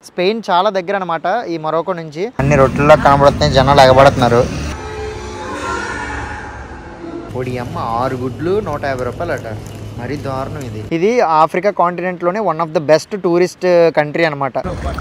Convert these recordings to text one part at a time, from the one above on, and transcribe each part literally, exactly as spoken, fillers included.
Spain చాలా దగ్గర అనమాట ఈ మొరోకో నుంచి. అన్ని రొట్టెల్లో కనబడుతున్నాయి, జనాలు ఎగబడుతున్నారు. పొడి అమ్మ ఆరు గుడ్లు నూట యాభై రూపాయలు అట, మరీ దారుణం. ఇది ఇది ఆఫ్రికా కాంటినెంట్ లోనే one of the best tourist country అనమాట.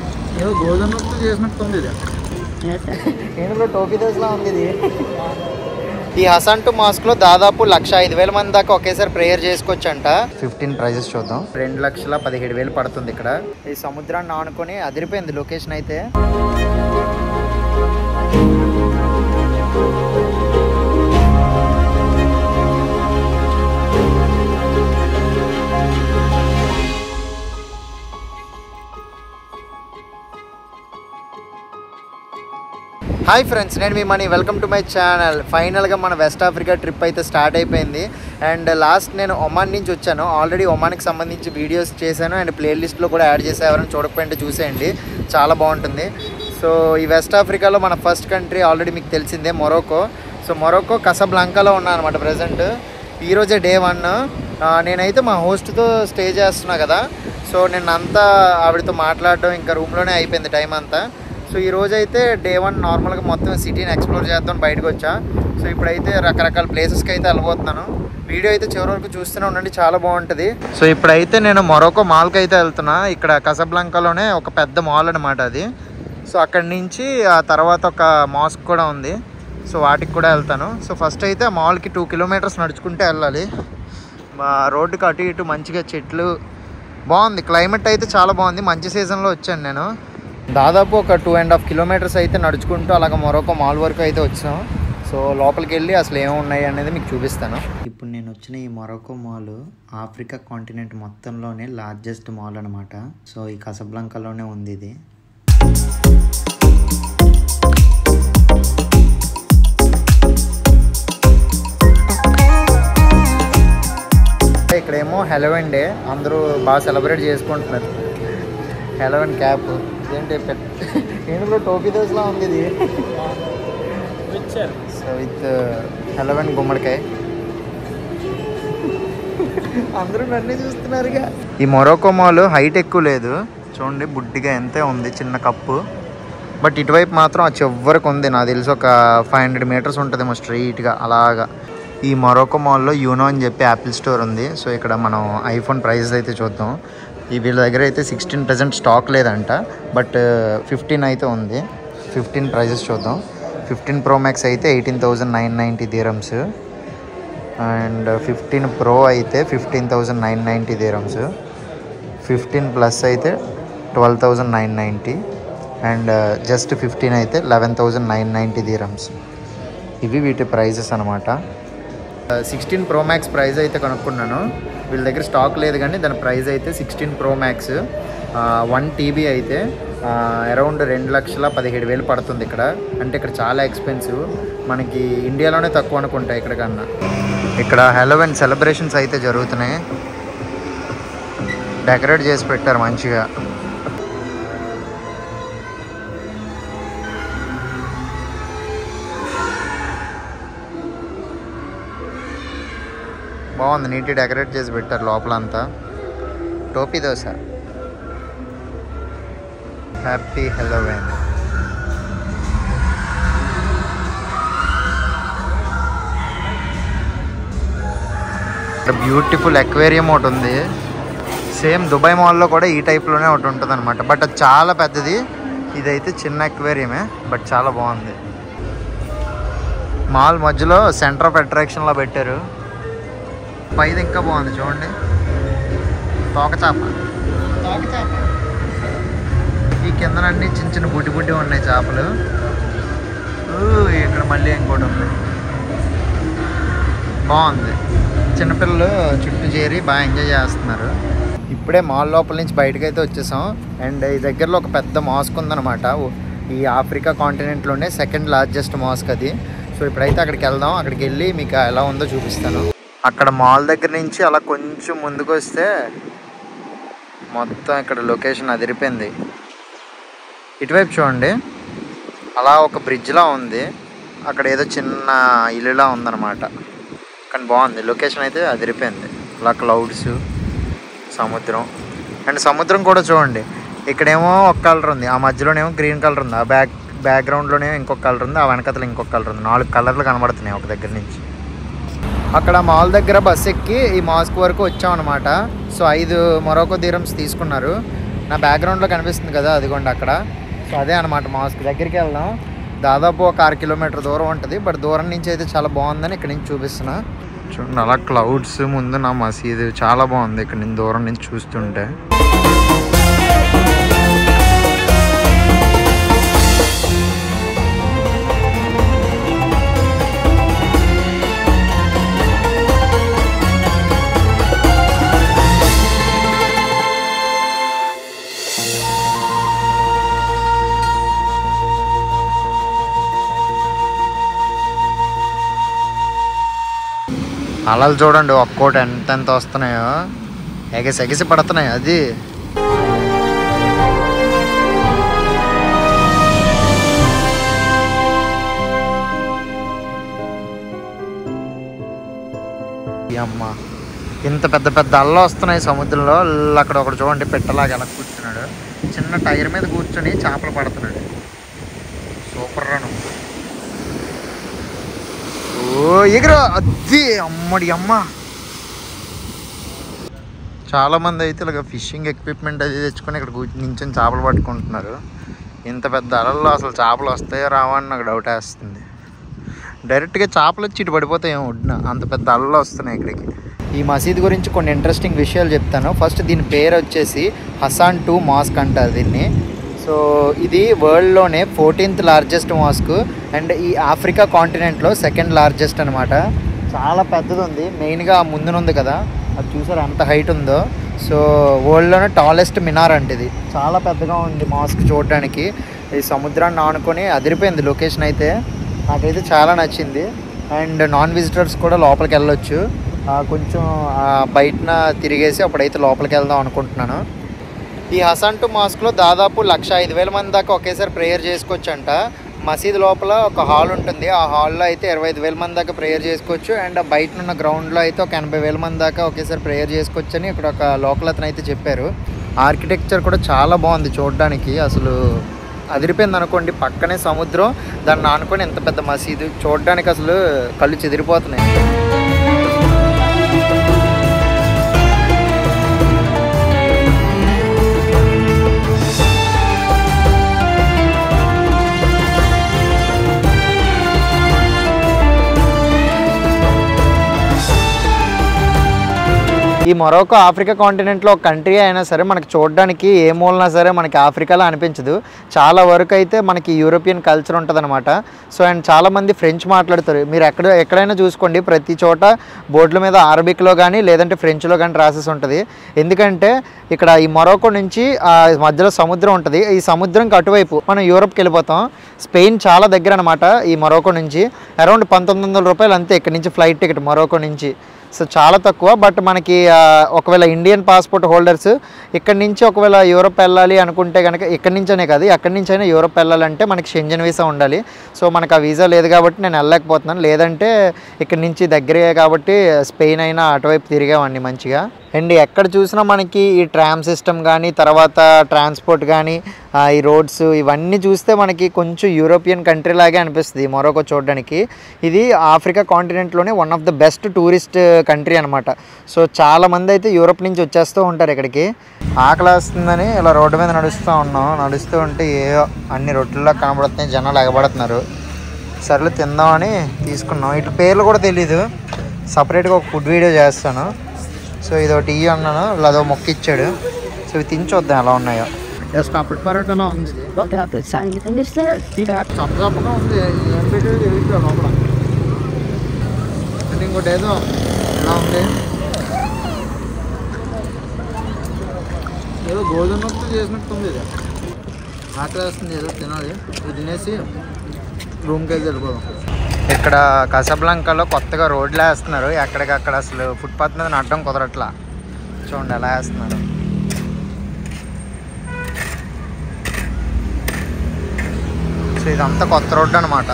టోపీ దోశలా ఉంది ఇది. ఈ హసన్ టు మాస్క్ లో దాదాపు లక్ష ఐదు వేల మంది దాకా ఒకేసారి ప్రేయర్ చేసుకోవచ్చు అంట. ఫిఫ్టీన్ ప్రైజెస్ చూద్దాం. రెండు లక్షల పదిహేడు వేలు పడుతుంది ఇక్కడ. ఈ సముద్రాన్ని ఆనుకొని అదిరిపోయింది లొకేషన్ అయితే. హాయ్ ఫ్రెండ్స్, నేను మీ Mani. Welcome to my channel. ఫైనల్గా మన వెస్ట్ ఆఫ్రికా ట్రిప్ అయితే స్టార్ట్ అయిపోయింది. అండ్ లాస్ట్ నేను ఒమాన్ నుంచి వచ్చాను. ఆల్రెడీ ఒమాన్కి సంబంధించి వీడియోస్ చేశాను అండ్ ప్లేలిస్ట్లో కూడా యాడ్ చేసే. ఎవరైనా చూడకపోయింటే చూసేయండి, చాలా బాగుంటుంది. సో ఈ వెస్ట్ ఆఫ్రికాలో మన ఫస్ట్ కంట్రీ ఆల్రెడీ మీకు తెలిసిందే, మొరోకో. సో మొరోకో కసాబ్లాంకాలో ఉన్నాను అనమాట ప్రజెంట్. ఈరోజే డే వన్. నేనైతే మా హోస్ట్తో స్టే చేస్తున్నా కదా, సో నేను అంతా ఆవిడతో మాట్లాడడం ఇంకా రూమ్లోనే అయిపోయింది టైం అంతా. సో ఈరోజు అయితే డే వన్ నార్మల్గా మొత్తం సిటీని ఎక్స్ప్లోర్ చేద్దాం బయటకు వచ్చా. సో ఇప్పుడైతే రకరకాల ప్లేసెస్కి అయితే వెళ్ళిపోతున్నాను. వీడియో అయితే చివరి వరకు చూస్తూనే ఉండండి, చాలా బాగుంటుంది. సో ఇప్పుడైతే నేను మొరోకో మాల్కి అయితే వెళ్తున్నా. ఇక్కడ కసాబ్లాంకాలోనే ఒక పెద్ద మాల్ అనమాట అది. సో అక్కడి నుంచి ఆ తర్వాత ఒక మాస్క్ కూడా ఉంది, సో వాటికి కూడా వెళ్తాను. సో ఫస్ట్ అయితే ఆ మాల్కి టూ కిలోమీటర్స్ నడుచుకుంటే వెళ్ళాలి. మా రోడ్డుకి అటు ఇటు మంచిగా చెట్లు, బాగుంది. క్లైమేట్ అయితే చాలా బాగుంది. మంచి సీజన్లో వచ్చాను నేను. దాదాపు ఒక టూ అండ్ హాఫ్ కిలోమీటర్స్ అయితే నడుచుకుంటూ అలాగ మొరోకో మాల్ వరకు అయితే వచ్చాం. సో లోపలికి వెళ్ళి అసలు ఏమున్నాయి అనేది మీకు చూపిస్తాను. ఇప్పుడు నేను వచ్చిన ఈ మొరోకో మాల్ ఆఫ్రికా కాంటినెంట్ మొత్తంలోనే లార్జెస్ట్ మాల్ అనమాట. సో ఈ కసాబ్లాంకాలోనే ఉంది ఇది. ఇక్కడేమో హెలోవిన్ డే, అందరూ బాగా సెలబ్రేట్ చేసుకుంటున్నారు. హెలోవిన్ క్యాప్ ఏంటి ఏంటి టోపీ దోశలా ఉంది ఇది. సో విత్ హెలోవిన్ గుమ్మడికాయ. అందరూ నన్ను చూస్తున్నారుగా. ఈ మొరోకో మాల్ హైట్ ఎక్కువ లేదు చూడండి, బుడ్డిగా ఎంతే ఉంది, చిన్న కప్పు. బట్ ఇటువైపు మాత్రం ఆ చివరికి ఉంది, నాకు తెలిసి ఒక ఫైవ్ హండ్రెడ్ మీటర్స్ ఉంటుందేమో స్ట్రైట్గా అలాగా. ఈ మొరోకో మాల్లో యూనో అని చెప్పి యాపిల్ స్టోర్ ఉంది. సో ఇక్కడ మనం ఐఫోన్ ప్రైజెస్ అయితే చూద్దాం. ఈ వీళ్ళ దగ్గర అయితే సిక్స్టీన్ ప్రజెంట్ స్టాక్ లేదంట, బట్ ఫిఫ్టీన్ అయితే ఉంది. ఫిఫ్టీన్ ప్రైజెస్ చూద్దాం. ఫిఫ్టీన్ ప్రో మ్యాక్స్ అయితే eighteen thousand nine ninety dirhams, and fifteen pro అయితే fifteen thousand nine ninety dirhams, fifteen plus అయితే twelve thousand nine ninety, and just fifteen అయితే eleven thousand nine ninety dirhams. ఇవి వీటి prices అనమాట. Sixteen pro max praise అయితే కనుక్కున్నాను. వీళ్ళ దగ్గర stock లేదు కానీ దాని ప్రైస్ అయితే sixteen pro max one TB అయితే అరౌండ్ రెండు లక్షల పదిహేడు వేలు పడుతుంది ఇక్కడ. అంటే ఇక్కడ చాలా ఎక్స్పెన్సివ్, మనకి ఇండియాలోనే తక్కువ అనుకుంటాయి ఇక్కడ కన్నా. ఇక్కడ హెలోవిన్ సెలబ్రేషన్స్ అయితే జరుగుతున్నాయి, డెకరేట్ చేసి పెట్టారు మంచిగా. బాగుంది, నీట్గా డెకరేట్ చేసి పెట్టారు లోపలంతా. టోపీ దోశ, హ్యాపీ హెలోవిన్. ఇక్కడ బ్యూటిఫుల్ అక్వేరియం ఒకటి ఉంది. సేమ్ దుబాయ్ మాల్లో కూడా ఈ టైప్లోనే ఒకటి ఉంటుంది అనమాట, బట్ అది చాలా పెద్దది. ఇదైతే చిన్న అక్వేరియమే, బట్ చాలా బాగుంది. మాల్ మధ్యలో సెంటర్ ఆఫ్ అట్రాక్షన్లో పెట్టారు. పైది ఇంకా బాగుంది చూడండి, తోకచాప. తోకచాప ఈ కిందనన్నీ చిన్న చిన్న బుడ్డి బుడ్డి ఉన్నాయి చేపలు. ఇక్కడ మళ్ళీ ఇంకోటి ఉంది, బాగుంది. చిన్నపిల్లలు చుట్టూ చేరి బాగా ఎంజాయ్ చేస్తున్నారు. ఇప్పుడే మాల్ లోపల నుంచి బయటకు అయితే వచ్చేసాం. అండ్ ఈ దగ్గరలో ఒక పెద్ద మాస్క్ ఉందన్నమాట. ఈ ఆఫ్రికా కాంటినెంట్లోనే సెకండ్ లార్జెస్ట్ మాస్క్ అది. సో ఇప్పుడైతే అక్కడికి వెళ్దాం. అక్కడికి వెళ్ళి మీకు ఎలా ఉందో చూపిస్తాను. అక్కడ మాల్ దగ్గర నుంచి అలా కొంచెం ముందుకు వస్తే మొత్తం ఇక్కడ లొకేషన్ అదిరిపోయింది. ఇటువైపు చూడండి, అలా ఒక బ్రిడ్జ్లా ఉంది, అక్కడ ఏదో చిన్న ఇల్లులా ఉందన్నమాట. కానీ బాగుంది లొకేషన్ అయితే అదిరిపోయింది. అలా క్లౌడ్స్, సముద్రం. అండ్ సముద్రం కూడా చూడండి ఇక్కడేమో ఒక కలర్ ఉంది, ఆ మధ్యలోనేమో గ్రీన్ కలర్ ఉంది, ఆ బ్యాక్ బ్యాక్గ్రౌండ్లోనేమో ఇంకొక కలర్ ఉంది, ఆ వెనకతలో ఇంకొక కలర్ ఉంది. నాలుగు కలర్లు కనబడుతున్నాయి ఒక దగ్గర నుంచి. అక్కడ మాల్ దగ్గర బస్ ఎక్కి ఈ మాస్క్ వరకు వచ్చామన్నమాట. సో ఐదు మొరాకో దిరమ్స్ తీసుకున్నారు. నా బ్యాక్గ్రౌండ్లో కనిపిస్తుంది కదా, అదిగోండి అక్కడ. సో అదే అనమాట మాస్క్. దగ్గరికి వెళ్దాం. దాదాపు ఒక ఆరు కిలోమీటర్ దూరం ఉంటుంది. బట్ దూరం నుంచి అయితే చాలా బాగుందని ఇక్కడ నుంచి చూపిస్తున్నా. చూడండి అలా క్లౌడ్స్ ముందు నా మసీదు చాలా బాగుంది ఇక్కడ నుంచి దూరం నుంచి చూస్తుంటే. అలలు చూడండి ఒక్కోటి ఎంత ఎంత వస్తున్నాయో, ఎగసి ఎగసి పడుతున్నాయి. అది అమ్మ ఇంత పెద్ద పెద్ద అలలు వస్తున్నాయి సముద్రంలో. అక్కడ ఒకటి చూడండి పెట్టలాగా ఎలా కూర్చున్నాడు, చిన్న టైర్ మీద కూర్చొని చేపలు పడుతున్నాడు. సూపర్ రా నువ్వు. ఓ ఎగురు అద్ది అమ్మడి అమ్మ. చాలామంది అయితే ఇలాగ ఫిషింగ్ ఎక్విప్మెంట్ అది తెచ్చుకొని ఇక్కడ నించొని చేపలు పట్టుకుంటున్నారు. ఇంత పెద్ద అలల్లో అసలు చేపలు వస్తాయో రావా అని నాకు డౌట్ వేస్తుంది. డైరెక్ట్గా చేపలు వచ్చి ఇటు పడిపోతాయేమో ఒడ్డున, అంత పెద్ద అలలు వస్తున్నాయి ఇక్కడికి. ఈ మసీద్ గురించి కొన్ని ఇంట్రెస్టింగ్ విషయాలు చెప్తాను. ఫస్ట్ దీని పేరు వచ్చేసి హసాన్ టూ మాస్క్ అంటారు దీన్ని. సో ఇది వరల్డ్లోనే ఫోర్టీన్త్ లార్జెస్ట్ మాస్క్ అండ్ ఈ ఆఫ్రికా కాంటినెంట్లో సెకండ్ లార్జెస్ట్ అనమాట. చాలా పెద్దది ఉంది. మెయిన్గా ముందునుంది కదా, అది చూసారు ఎంత హైట్ ఉందో. సో వరల్డ్లోనే టాలెస్ట్ మినార్ అంటే ఇది. చాలా పెద్దగా ఉంది మాస్క్ చూడడానికి. ఈ సముద్రాన్ని ఆనుకొని అదిరిపోయింది లొకేషన్ అయితే. నాకైతే చాలా నచ్చింది. అండ్ నాన్ విజిటర్స్ కూడా లోపలికి వెళ్ళొచ్చు. కొంచెం బయటన తిరిగేసి అప్పుడైతే లోపలికి వెళ్దాం అనుకుంటున్నాను. ఈ హసాన్ టూ మాస్క్లో దాదాపు లక్ష ఐదు వేల మంది దాకా ఒకేసారి ప్రేయర్ చేసుకోవచ్చు అంట. మసీద్ లోపల ఒక హాల్ ఉంటుంది, ఆ హాల్లో అయితే ఇరవై ఐదు వేల మంది దాకా ప్రేయర్ చేసుకోవచ్చు. అండ్ బయట ఉన్న గ్రౌండ్లో అయితే ఒక ఎనభై వేల మంది దాకా ఒకేసారి ప్రేయర్ చేసుకోవచ్చు అని ఇక్కడ ఒక లోకల్ అతను అయితే చెప్పారు. ఆర్కిటెక్చర్ కూడా చాలా బాగుంది చూడడానికి. అసలు అదిరిపోయింది అనుకోండి. పక్కనే సముద్రం, దాన్ని ఆనుకొని ఎంత పెద్ద మసీదు చూడడానికి అసలు కళ్ళు చెదిరిపోతున్నాయి. ఈ మొరాకో ఆఫ్రికా కాంటినెంట్లో ఒక కంట్రీ అయినా సరే మనకి చూడడానికి ఏ మూలనా సరే మనకి ఆఫ్రికాలో అనిపించదు. చాలా వరకు అయితే మనకి యూరోపియన్ కల్చర్ ఉంటుంది అనమాట. సో అండ్ చాలామంది ఫ్రెంచ్ మాట్లాడతారు. మీరు ఎక్కడ ఎక్కడైనా చూసుకోండి, ప్రతి చోట బోర్డుల మీద అరబిక్లో కానీ లేదంటే ఫ్రెంచ్లో కానీ రాసేసి ఉంటుంది. ఎందుకంటే ఇక్కడ ఈ మొరాకో నుంచి మధ్యలో సముద్రం ఉంటుంది. ఈ సముద్రంకి అటువైపు మనం యూరోప్కి వెళ్ళిపోతాం. స్పెయిన్ చాలా దగ్గర అనమాట ఈ మొరాకో నుంచి. అరౌండ్ పంతొమ్మిది వందల రూపాయలు అంతే ఇక్కడ నుంచి ఫ్లైట్ టికెట్ మొరాకో నుంచి. సో చాలా తక్కువ. బట్ మనకి ఒకవేళ ఇండియన్ పాస్పోర్ట్ హోల్డర్స్ ఇక్కడి నుంచి ఒకవేళ యూరోప్ వెళ్ళాలి అనుకుంటే కనుక ఇక్కడి నుంచనే కాదు ఎక్కడి నుంచైనా యూరోప్ వెళ్ళాలంటే మనకి షెంజన్ వీసా ఉండాలి. సో మనకు ఆ వీసా లేదు కాబట్టి నేను వెళ్ళలేకపోతున్నాను. లేదంటే ఇక్కడి నుంచి దగ్గరే కాబట్టి స్పెయిన్ అయినా అటువైపు తిరిగేవాడిని మంచిగా. అండ్ ఎక్కడ చూసినా మనకి ఈ ట్రామ్ సిస్టమ్ కానీ తర్వాత ట్రాన్స్పోర్ట్ కానీ ఈ రోడ్స్ ఇవన్నీ చూస్తే మనకి కొంచెం యూరోపియన్ కంట్రీ లాగే అనిపిస్తుంది మొరాకో చూడడానికి. ఇది ఆఫ్రికా కాంటినెంట్లోనే one of the best tourist country అనమాట. సో చాలామంది అయితే యూరోప్ నుంచి వచ్చేస్తూ ఉంటారు ఇక్కడికి. ఆకలి వస్తుందని ఇలా రోడ్డు మీద నడుస్తూ ఉన్నాం. నడుస్తూ ఉంటే ఏ అన్ని రొట్టెల్లో కనబడుతున్నాయి, జనాలు ఎగబడుతున్నారు. సర్లు తిందామని తీసుకున్నాం. ఇటు పేర్లు కూడా తెలీదు. సపరేట్గా ఒక ఫుడ్ వీడియో చేస్తాను. సో ఇది ఒకటి ఇయ్యి అన్నాను, అదో మొక్క ఇచ్చాడు. సో ఇవి తిని చూద్దాం ఎలా ఉన్నాయో. చప్పగా ఉంది ఏం పెట్టి లోపల. అంటే ఇంకోటి ఏదో ఎలా ఉంది, ఏదో గోధుమ నొప్పితో చేసినట్టుంది. ఇది ఆకలి వేస్తుంది, ఏదో తినాలి. ఇది తినేసి రూమ్కి వెళ్ళి వెళ్ళిపోదాం. ఇక్కడ కసాబ్లాంకాలో కొత్తగా రోడ్లు వేస్తున్నారు. ఎక్కడికక్కడ అసలు ఫుట్పాత్ మీద నడడం కుదరట్లా. చూడండి ఎలా వేస్తున్నారు. సో ఇదంతా కొత్త రోడ్డు అనమాట.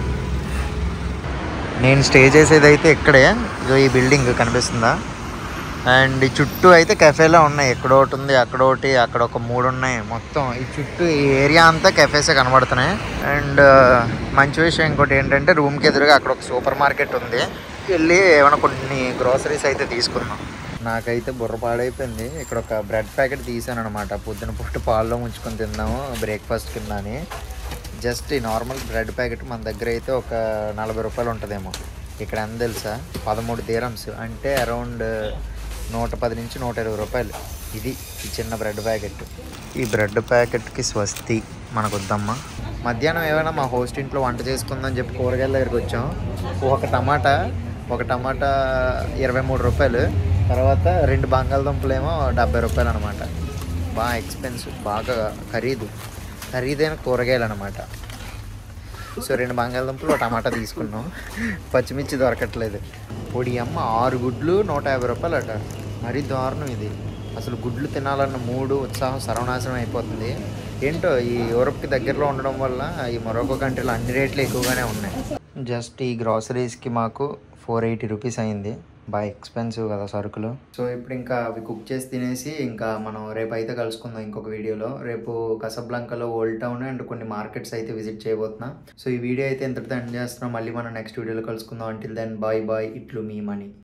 నేను స్టే చేసేది అయితే ఇక్కడే. ఇదో ఈ బిల్డింగ్ కనిపిస్తుందా, అండ్ ఈ చుట్టూ అయితే కెఫేలో ఉన్నాయి. ఎక్కడ ఒకటి ఉంది, అక్కడ ఒకటి, అక్కడ ఒక మూడు ఉన్నాయి. మొత్తం ఈ చుట్టూ ఈ ఏరియా అంతా కెఫేసే కనబడుతున్నాయి. అండ్ మంచి విషయం ఇంకోటి ఏంటంటే రూమ్కి ఎదురుగా అక్కడ ఒక సూపర్ మార్కెట్ ఉంది. వెళ్ళి ఏమైనా కొన్ని గ్రోసరీస్ అయితే తీసుకుందాం. నాకైతే బుర్ర పాడైపోయింది. ఇక్కడ ఒక బ్రెడ్ ప్యాకెట్ తీసాను అనమాట. పొద్దున పూట పాల్లో ముంచుకొని తిందాము బ్రేక్ఫాస్ట్ కింద అని. జస్ట్ ఈ నార్మల్ బ్రెడ్ ప్యాకెట్ మన దగ్గర అయితే ఒక నలభై రూపాయలు ఉంటుందేమో. ఇక్కడ ఎంత తెలుసా, పదమూడు దీరమ్స్ అంటే అరౌండ్ నూట పది నుంచి నూట ఇరవై రూపాయలు. ఇది ఈ చిన్న బ్రెడ్ ప్యాకెట్. ఈ బ్రెడ్ ప్యాకెట్కి స్వస్తి మనకు వద్దమ్మా. మధ్యాహ్నం ఏమైనా మా హోస్ట్ ఇంట్లో వంట చేసుకుందని చెప్పి కూరగాయల దగ్గరికి వచ్చాం. ఒక టమాటా ఒక టమాటా ఇరవై మూడు రూపాయలు. తర్వాత రెండు బంగాళదుంపలు ఏమో డెబ్బై రూపాయలు అనమాట. బాగా ఎక్స్పెన్సివ్, బాగా ఖరీదు ఖరీదైన కూరగాయలు అనమాట. సో రెండు బంగాళదుంపలు ఒక టమాటా తీసుకున్నాం. పచ్చిమిర్చి దొరకట్లేదు. పొడి అమ్మ ఆరు గుడ్లు నూట యాభై రూపాయలు అట. మరీ దారుణం ఇది. అసలు గుడ్లు తినాలన్న మూడు ఉత్సాహం సర్వనాశనం అయిపోతుంది. ఏంటో ఈ యూరోప్కి దగ్గరలో ఉండడం వల్ల ఈ మొరొకో కంట్రీలో అన్ని రేట్లు ఎక్కువగానే ఉన్నాయి. జస్ట్ ఈ గ్రాసరీస్కి మాకు ఫోర్ ఎయిటీ రూపీస్ అయింది. బాగా ఎక్స్పెన్సివ్ కదా సరుకులు. సో ఇప్పుడు ఇంకా అవి కుక్ చేసి తినేసి ఇంకా మనం రేపు అయితే కలుసుకుందాం ఇంకొక వీడియోలో. రేపు కసబ్లాంకాలో ఓల్డ్ టౌన్ అండ్ కొన్ని మార్కెట్స్ అయితే విజిట్ చేయబోతున్నాం. సో ఈ వీడియో అయితే ఎంతటితో ఎండ్ చేస్తున్నాం. మళ్ళీ మనం నెక్స్ట్ వీడియోలో కలుసుకుందాం. Until then bye bye. ఇట్లు మీ మనీ.